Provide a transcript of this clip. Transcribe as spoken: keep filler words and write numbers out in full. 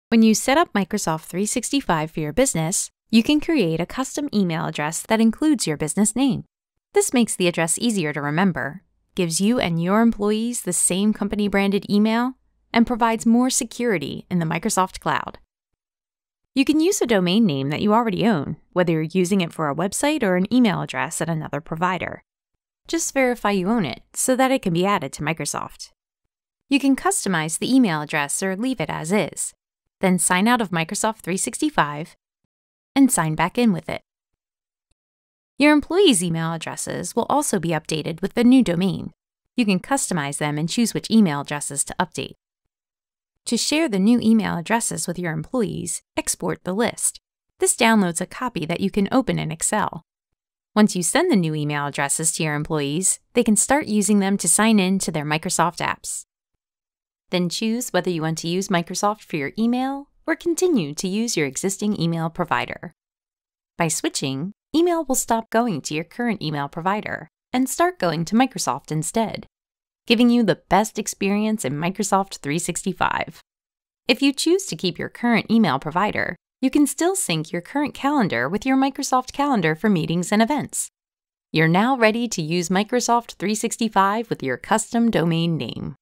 When you set up Microsoft three sixty-five for your business, you can create a custom email address that includes your business name. This makes the address easier to remember, gives you and your employees the same company-branded email, and provides more security in the Microsoft Cloud. You can use a domain name that you already own, whether you're using it for a website or an email address at another provider. Just verify you own it so that it can be added to Microsoft. You can customize the email address or leave it as is, then sign out of Microsoft three sixty-five and sign back in with it. Your employees' email addresses will also be updated with the new domain. You can customize them and choose which email addresses to update. To share the new email addresses with your employees, export the list. This downloads a copy that you can open in Excel. Once you send the new email addresses to your employees, they can start using them to sign in to their Microsoft apps. Then choose whether you want to use Microsoft for your email or continue to use your existing email provider. By switching, email will stop going to your current email provider and start going to Microsoft instead, giving you the best experience in Microsoft three sixty-five. If you choose to keep your current email provider, you can still sync your current calendar with your Microsoft calendar for meetings and events. You're now ready to use Microsoft three sixty-five with your custom domain name.